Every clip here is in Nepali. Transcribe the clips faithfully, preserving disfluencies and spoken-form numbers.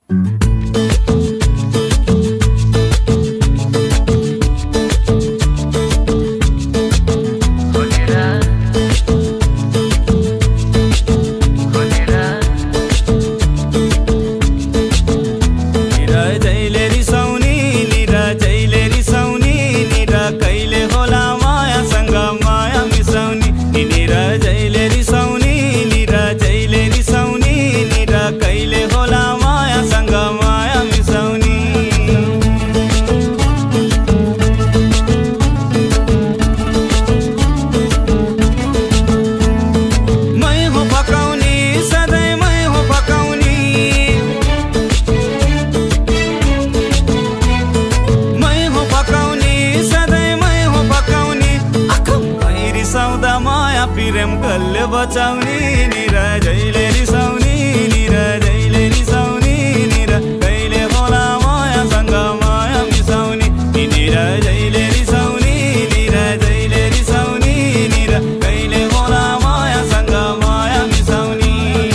प्रेम कसले बचाउने निरा जहिले रिसाउने निरा जहिले रिसाउने निरा कहिले होला मायासँग माया मिसाउने निरा जहिले रिसाउने निरा जहिले रिसाउने निरा कहिले होला मायासँग माया मिसाउने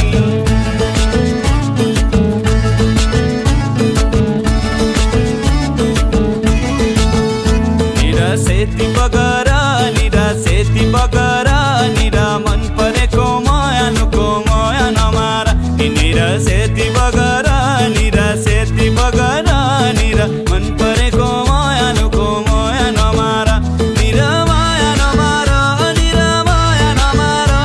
निरा सेती बगर निरा सेती बगर मन परेको माया नुको माया नमारा निरा सेती बगर निरा सेती बगर निरा मन परेको माया नुको माया नमारा निरा माया नमारा निरा माया नमारा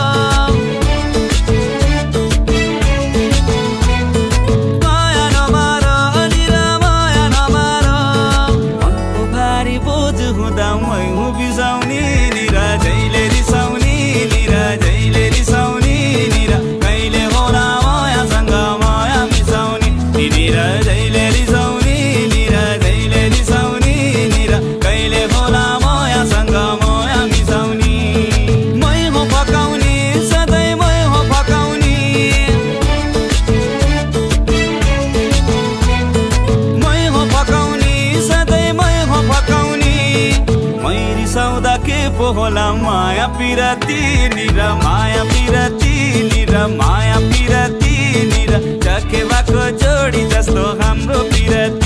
माया नमारा निरा माया नमारा मनको भारी बोझ हुँदा मै हुँ बिसाउने निरा जहिले रिसाउने निरा जहिले रिसाउने निरा कहिले होला मायासँग माया मिसाउने निरा जहिले रिसाउने निरा जहिले रिसाउने निरा कहिले होला मायासँग माया मिसाउने मै हो फकाउने सधैँ मै हो फकाउने मै हो फकाउने सधैँ मै हो फकाउने मै रिसाउँदा के पो होला माया पिराती निरा माया पिराती निरा माया पिराती निरा चकेवाको जोडी जस्तो हाम्रो पिराती